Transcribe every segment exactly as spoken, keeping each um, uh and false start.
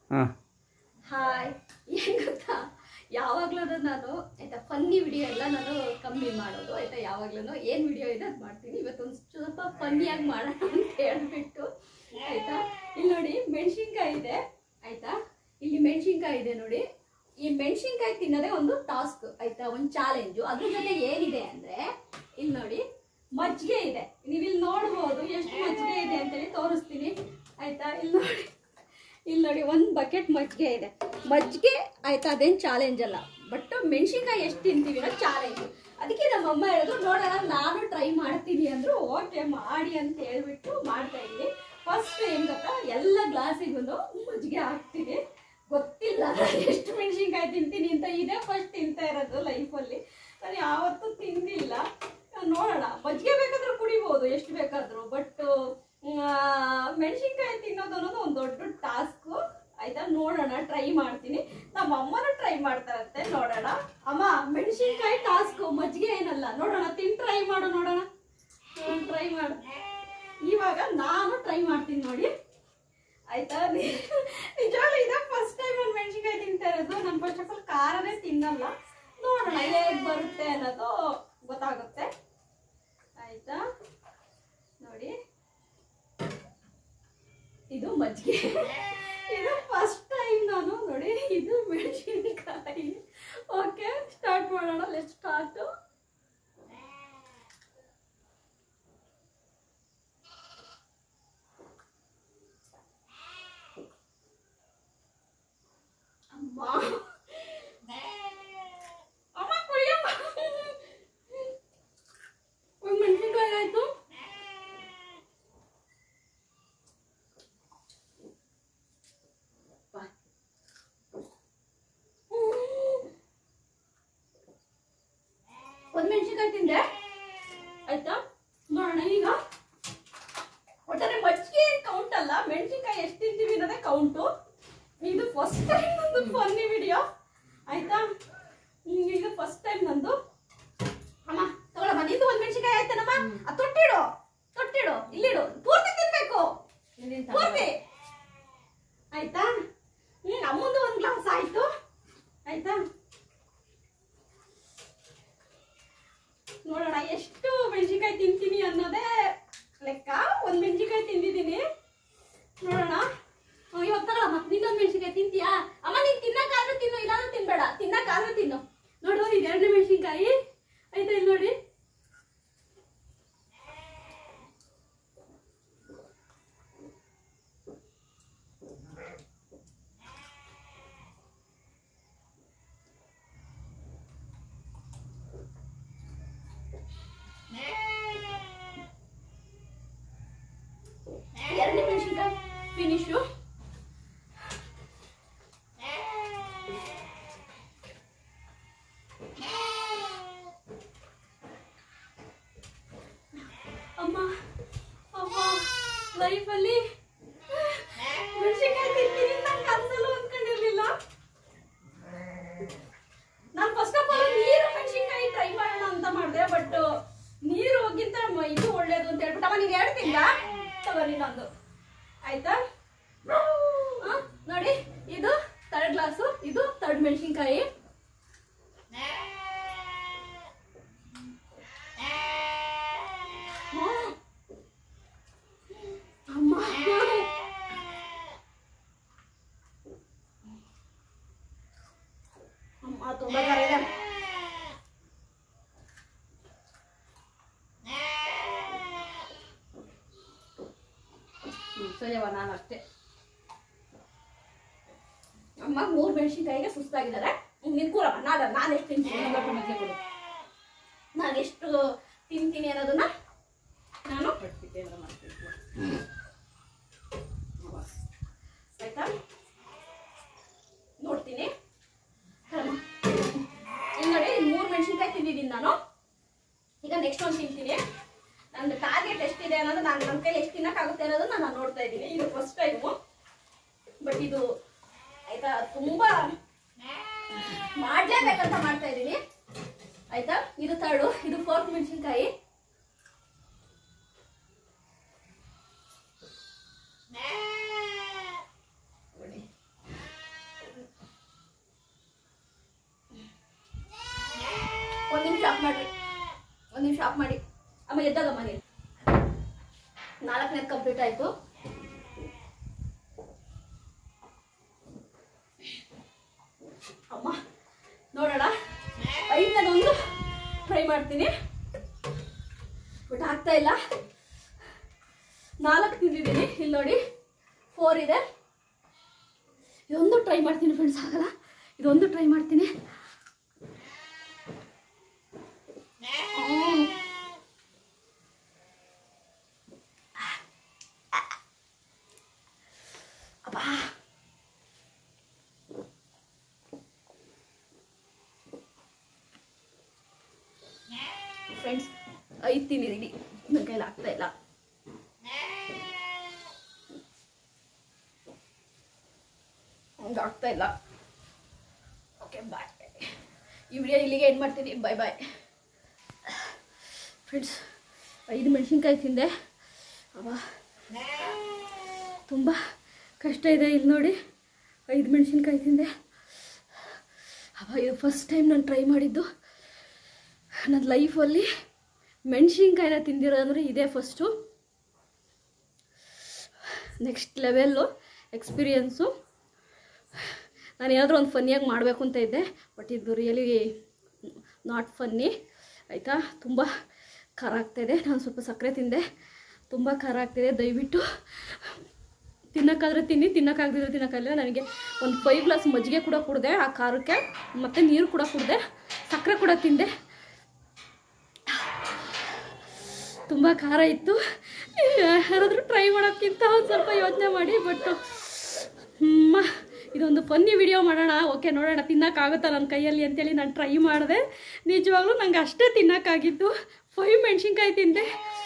ಹಾಂ ಹಾಯ್, ಏನು ಗೊತ್ತಾ, ಯಾವಾಗ್ಲೂ ನಾನು ಆಯ್ತಾ ಫನ್ನಿ ವಿಡಿಯೋ ಎಲ್ಲ ನಾನು ಕಮ್ಮಿ ಮಾಡೋದು ಆಯ್ತಾ. ಯಾವಾಗ್ಲೂ ಏನು ವಿಡಿಯೋ ಇದೆ ಅದು ಮಾಡ್ತೀನಿ. ಇವತ್ತೊಂದು ಸ್ವಲ್ಪ ಫನ್ನಿಯಾಗಿ ಮಾಡೋಣ ಅಂತ ಹೇಳ್ಬಿಟ್ಟು ಆಯ್ತಾ. ಇಲ್ಲಿ ನೋಡಿ ಮೆಣಸಿನ್ಕಾಯಿ ಇದೆ ಆಯ್ತಾ. ಇಲ್ಲಿ ಮೆಣಸಿನ್ಕಾಯಿ ಇದೆ ನೋಡಿ. ಈ ಮೆಣಸಿನ್ಕಾಯಿ ತಿನ್ನೋದೇ ಒಂದು ಟಾಸ್ಕ್ ಆಯ್ತಾ, ಒಂದು ಚಾಲೆಂಜು. ಅದ್ರ ಜೊತೆ ಏನಿದೆ ಅಂದ್ರೆ ಇಲ್ಲಿ ನೋಡಿ ಮಜ್ಜಿಗೆ ಇದೆ. ನೀವು ಇಲ್ಲಿ ನೋಡ್ಬೋದು ಎಷ್ಟು ಮಜ್ಜಿಗೆ ಇದೆ ಅಂತೇಳಿ ತೋರಿಸ್ತೀನಿ ಆಯ್ತಾ. ಇಲ್ಲಿ ನೋಡಿ ಇಲ್ಲಿ ನೋಡಿ ಒಂದು ಬಕೆಟ್ ಮಜ್ಜಿಗೆ ಇದೆ. ಮಜ್ಜಿಗೆ ಆಯ್ತಾ ಅದೇನು ಚಾಲೆಂಜ್ ಅಲ್ಲ, ಬಟ್ ಮೆಣಸಿನ್ಕಾಯಿ ಎಷ್ಟು ತಿಂತೀವಿ ಅನ್ನೋ ಚಾಲೆಂಜ್. ಅದಕ್ಕೆ ನಮ್ಮ ಅಮ್ಮ ಹೇಳಿದ್ರು ನೋಡೋಣ ನಾನು ಟ್ರೈ ಮಾಡ್ತೀನಿ ಅಂದ್ರು. ಓಕೆ ಮಾಡಿ ಅಂತ ಹೇಳ್ಬಿಟ್ಟು ಮಾಡ್ತಾ ಇದ್ದೀನಿ. ಫಸ್ಟ್ ಏನು ಗೊತ್ತಾ, ಎಲ್ಲ ಗ್ಲಾಸಿಗೂ ಮಜ್ಜಿಗೆ ಹಾಕ್ತೀನಿ. ಗೊತ್ತಿಲ್ಲ ಎಷ್ಟು ಮೆಣಸಿನ್ಕಾಯಿ ತಿಂತೀನಿ ಅಂತ. ಇದೇ ಫಸ್ಟ್ ತಿಂತಾ ಇರೋದು ಲೈಫಲ್ಲಿ. ನಾನು ಯಾವತ್ತೂ ತಿಂದಿಲ್ಲ. ನೋಡೋಣ, ಮಜ್ಜಿಗೆ ಬೇಕಾದ್ರೂ ಕುಡಿಬೋದು ಎಷ್ಟು ಬೇಕಾದ್ರೂ, ಬಟ್ ಮೆಣಸಿನ್ಕಾಯಿ ತಿನ್ನೋದು ಅನ್ನೋದು ಒಂದು ದೊಡ್ಡ ಟಾಸ್ಕ್ ಆಯ್ತಾ. ನೋಡೋಣ, ಟ್ರೈ ಮಾಡ್ತೀನಿ. ನಮ್ಮ ಅಮ್ಮನೂ ಟ್ರೈ ಮಾಡ್ತಾರಂತೆ, ನೋಡೋಣ. ಅಮ್ಮ ಮೆಣಸಿನ್ಕಾಯಿ ಟಾಸ್ಕ್, ಮಜ್ಜಿಗೆ ಏನಲ್ಲ. ನೋಡೋಣ, ತಿನ್ ಟ್ರೈ ಮಾಡು ನೋಡೋಣ. ಟ್ರೈ ಮಾಡು. ಇವಾಗ ನಾನು ಟ್ರೈ ಮಾಡ್ತೀನಿ ನೋಡಿ ಆಯ್ತಾ. ನಿಜವಾಗ್ಲೂ ಇದೇ ಫಸ್ಟ್ ಟೈಮ್ ನಾನು ಮೆಣಸಿನ್ಕಾಯಿ ತಿಂತಾ ಇರೋದು. ನಾನು ಫಸ್ಟ್ ಆಫ್ ಆಲ್ ಖಾರನೇ ತಿನ್ನಲ್ಲ. ನೋಡೋಣ ಹೇಗೆ ಬರುತ್ತೆ ಅನ್ನೋದು ಗೊತ್ತಾಗುತ್ತೆ ಆಯ್ತಾ. ನೋಡಿ ಇದು ಮಜ್ಜಿಗೆ, ಇದು ಫಸ್ಟ್ ಟೈಮ್ ನಾನು ನೋಡಿ. ಇದು ಮೆಣಸಿನಕಾಯಿ. ಓಕೆ, ಸ್ಟಾರ್ಟ್ ಮಾಡೋಣ. Let's start. ಅಮ್ಮ ಅಮ್ಮ ಕುಡಿಯಮ್ಮ. ಒಂದು ಮೆಣಸಿನಕಾಯಿ ಆಯ್ತು. ಒಂದು ಮೆಣಸಿನಕಾಯಿ ತಿಂದೆ ಆಯ್ತಾ. ನೋಡೋಣ ಈಗ. ಒಟ್ಟಾರೆ ಮಜ್ಜಿಗೆ ಏನು ಕೌಂಟ್ ಅಲ್ಲ, ಮೆಣಸಿನಕಾಯಿ ಎಷ್ಟು ತಿಂತೀವಿ ಅನ್ನೋದೇ ಕೌಂಟು. ಇದು ಫಸ್ಟ್ ಟೈಮ್ ನಂದು ಫನ್ನಿ ವಿಡಿಯೋ ಆಯ್ತಾ. ಇದು ಫಸ್ಟ್ ಟೈಮ್ ನಂದು. ಅಮ್ಮ ತಗೊಳಮ್ಮ, ನಿಂದು ಒಂದು ಮೆಣಸಿನಕಾಯಿ ಆಯ್ತಾನಮ್ಮ. ಅದು ತೊಟ್ಟಿಡು ತೊಟ್ಟಿಡು ಇಲ್ಲಿಡು. ಪೂರ್ತಿ ತಿನ್ಬೇಕು ಪೂರ್ತಿ ಆಯ್ತಾ. ಹ್ಮ್ ಅಮ್ಮಂದು ಒಂದು ಗ್ಲಾಸ್ ಆಯ್ತು ಆಯ್ತಾ. ನೋಡೋಣ ಎಷ್ಟು ಮೆಣಸಿನಕಾಯಿ ತಿಂತೀನಿ ಅನ್ನೋದೇ ಲೆಕ್ಕ. ಒಂದು ಮೆಣಸಿನಕಾಯಿ ತಿಂದಿದ್ದೀನಿ. ನೋಡೋಣ. ಇವಾಗ ತಗೊಳಮ್ಮ, ನಿನ್ನೊಂದು ಮೆಣಸಿನಕಾಯಿ ತಿಂತೀಯಾ? ಅಮ್ಮ ನೀನು ತಿನ್ನಕ್ಕಾದ್ರೂ ತಿನ್ನು, ಇಲ್ಲಾದ್ರೂ ತಿನ್ಬೇಡ. ತಿನ್ನಕ್ಕಾದ್ರೂ ತಿನ್ನು. ನೋಡು ಇದು ಎರಡನೇ ಮೆಣಸಿನಕಾಯಿ ಆಯ್ತಾ. ಇಲ್ಲಿ ನೋಡಿ ಎರಡನೇ ಮೆಣಸಿನಕಾಯಿ ಫಿನಿಶು. ಅಮ್ಮ ಅಮ್ಮ ಲೈಫಲ್ಲಿ ಮೆಣಸಿನಕಾಯಿ ತಿಂತೀನಿ ನಾನು ಕನಸಲ್ಲೂ ಅಂದ್ಕೊಂಡಿರ್ಲಿಲ್ಲ. ನಾನು ಫಸ್ಟ್ ಆಫ್ ಆಲ್ ನೀರು ಮೆಣಸಿನಕಾಯಿ ಟ್ರೈ ಮಾಡೋಣ ಅಂತ ಮಾಡಿದೆ, ಬಟ್ ನೀರು ಹೋಗಿಂತ ಇದು ಒಳ್ಳೇದು ಅಂತ ಹೇಳ್ಬಿಟ್ಟು. ಅಮ್ಮ ನೀನು ಎರಡು ತಿಂದ ತಗೋರಿ ನಂದು ಆಯ್ತಾ. ನೋಡಿ ಇದು ತರ್ಡ್ ಗ್ಲಾಸು, ಇದು ತರ್ಡ್ ಮೆಣಸಿನಕಾಯಿ. ಅಮ್ಮ ಅಮ್ಮ ತುಂಬಾ ಖಾರ ಇದೆ. ಸರಿಯವ, ನಾನು ಅಷ್ಟೇ. ಅಮ್ಮ ಮೂರು ಮೆಣಸಿನಕಾಯಿಗೆ ಸುಸ್ತಾಗಿದ್ದಾರೆ. ನಿನ್ ಕೂರಮ್ಮ, ನಾಡ ನಾನು ಎಷ್ಟು ತಿಂತೀನಿ ಕೊಡು. ನಾನು ಎಷ್ಟು ತಿಂತೀನಿ ಅನ್ನೋದನ್ನ ನಾನು ಆಯ್ತಾ ನೋಡ್ತೀನಿ. ಇಲ್ಲಿ ನೋಡಿ ಮೂರು ಮೆಣಸಿನಕಾಯಿ ತಿಂದಿದ್ದೀನಿ ನಾನು. ಈಗ ನೆಕ್ಸ್ಟ್ ಒಂದು ತಿಂತೀನಿ. ನನ್ನ ಟಾರ್ಗೆಟ್ ಎಷ್ಟಿದೆ ಅನ್ನೋದು, ನಾನು ನನ್ನ ಕೈಲಿ ಎಷ್ಟು ತಿನ್ನಕ್ಕಾಗುತ್ತೆ ಅನ್ನೋದು ನಾನು ನೋಡ್ತಾ ಇದ್ದೀನಿ. ಇದು ಫಸ್ಟ್ ಟೈಮು, ಬಟ್ ಇದು ಆಯ್ತಾ ತುಂಬಾ ಮಾಡ್ಲೇಬೇಕಂತ ಮಾಡ್ತಾ ಇದ್ದೀನಿ ಆಯ್ತಾ. ಇದು ತರ್ಡು, ಇದು ಫೋರ್ತ್ ಮೆಣಸಿನಕಾಯಿ. ನಿಮಿಷ ಆಫ್ ಮಾಡಿ ಅಮ್ಮ ಎದ್ದಾಗ ಮನೆ ನಾಲ್ಕನೇದು ಕಂಪ್ಲೀಟ್ ಆಯಿತು. ಅಮ್ಮ ನೋಡೋಣ ಐದನೇದೊಂದು ಟ್ರೈ ಮಾಡ್ತೀನಿ. ಬಟ್ ಆಗ್ತಾ ಇಲ್ಲ. ನಾಲ್ಕು ತಿಂದಿದ್ದೀನಿ. ಇಲ್ಲಿ ನೋಡಿ ಫೋರ್ ಇದೆ. ಇದೊಂದು ಟ್ರೈ ಮಾಡ್ತೀನಿ ಫ್ರೆಂಡ್ಸ್. ಆಗಲ್ಲ, ಇದೊಂದು ಟ್ರೈ ಮಾಡ್ತೀನಿ. ಅಬ್ಬಾ ಫ್ರೆಂಡ್ಸ್ ಐದು ತಿಂದಿದ್ದೀನಿ. ನನ್ನ ಕೈಲಿ ಆಗ್ತಾ ಇಲ್ಲ. ಆಗ್ತಾ ಇಲ್ಲ. Okay bye. ಈ ವಿಡಿಯೋ ಇಲ್ಲಿಗೆ ಎಂಡ್ ಮಾಡ್ತೀನಿ. Bye bye friends. ಐದು ಮೆಣಸಿನ್ಕಾಯಿ ತಿಂದೆ. ಅವ ತುಂಬ ಕಷ್ಟ ಇದೆ. ಇಲ್ಲಿ ನೋಡಿ ಐದು ಮೆಣಸಿನ್ಕಾಯಿ ತಿಂದೆ. ಅವ ಇದು ಫಸ್ಟ್ ಟೈಮ್ ನಾನು ಟ್ರೈ ಮಾಡಿದ್ದು. ನನ್ನ ಲೈಫಲ್ಲಿ ಮೆಣಸಿನ್ಕಾಯಿನ ತಿಂದಿರೋದಂದರೆ ಇದೇ ಫಸ್ಟು. Next level experience. ನಾನು ಏನಾದರೂ ಒಂದು ಫನ್ನಿಯಾಗಿ ಮಾಡಬೇಕು ಅಂತ ಇದ್ದೆ, ಬಟ್ ಇದು ರಿಯಲಿ ನಾಟ್ ಫನ್ನಿ ಆಯಿತಾ. ತುಂಬ ಖಾರ ಆಗ್ತಾಯಿದೆ. ನಾನು ಸ್ವಲ್ಪ ಸಕ್ಕರೆ ತಿಂದೆ, ತುಂಬ ಖಾರ ಆಗ್ತಾಯಿದೆ. ದಯವಿಟ್ಟು ತಿನ್ನೋಕ್ಕಾದ್ರೆ ತಿನ್ನಿ, ತಿನ್ನೋಕ್ಕಾಗದಿದ್ರೆ ತಿನ್ನೋಕ್ಕಾಗಲಿಲ್ಲ. ನನಗೆ ಒಂದು ಫೈವ್ ಗ್ಲಾಸ್ ಮಜ್ಜಿಗೆ ಕೂಡ ಕುಡಿದೆ ಆ ಖಾರಕ್ಕೆ, ಮತ್ತು ನೀರು ಕೂಡ ಕುಡಿದೆ, ಸಕ್ಕರೆ ಕೂಡ ತಿಂದೆ. ತುಂಬ ಖಾರ ಇತ್ತು. ಯಾರಾದರೂ ಟ್ರೈ ಮಾಡೋಕ್ಕಿಂತ ಒಂದು ಸ್ವಲ್ಪ ಯೋಚನೆ ಮಾಡಿ. ಬಟ್ ಇದೊಂದು ಫನ್ನಿ ವಿಡಿಯೋ ಮಾಡೋಣ. ಓಕೆ ನೋಡೋಣ ತಿನ್ನೋಕ್ಕಾಗುತ್ತಾ ನನ್ನ ಕೈಯಲ್ಲಿ ಅಂತೇಳಿ ನಾನು ಟ್ರೈ ಮಾಡಿದೆ. ನಿಜವಾಗ್ಲೂ ನಂಗೆ ಅಷ್ಟೇ ತಿನ್ನೋಕ್ಕಾಗಿದ್ದು. ಫೈವ್ ಮೆಣಸಿನ್ಕಾಯಿ ತಿಂದೆ.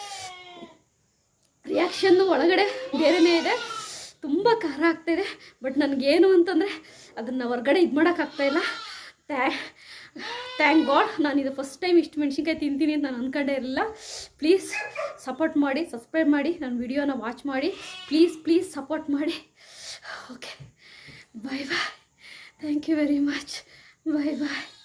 ರಿಯಾಕ್ಷನ್ನು ಒಳಗಡೆ ಬೇರೆಯೇ ಇದೆ. ತುಂಬ ಖಾರ ಆಗ್ತಾಯಿದೆ. ಬಟ್ ನನಗೇನು ಅಂತಂದರೆ ಅದನ್ನು ಹೊರಗಡೆ ಇದು ಮಾಡೋಕ್ಕಾಗ್ತಾಯಿಲ್ಲ. ಟ್ಯಾ ಥ್ಯಾಂಕ್ ಗಾಡ್. ನಾನು ಇದು ಫಸ್ಟ್ ಟೈಮ್ ಇಷ್ಟು ಮೆಣಸಿನ್ಕಾಯಿ ತಿಂತೀನಿ ಅಂತ ನಾನು ಅಂದ್ಕೊಂಡೇ ಇರಲಿಲ್ಲ. ಪ್ಲೀಸ್ ಸಪೋರ್ಟ್ ಮಾಡಿ, ಸಬ್ಸ್ಕ್ರೈಬ್ ಮಾಡಿ, ನನ್ನ ವಿಡಿಯೋನ ವಾಚ್ ಮಾಡಿ. ಪ್ಲೀಸ್ ಪ್ಲೀಸ್ ಸಪೋರ್ಟ್ ಮಾಡಿ. Okay bye bye. Thank you very much. Bye bye.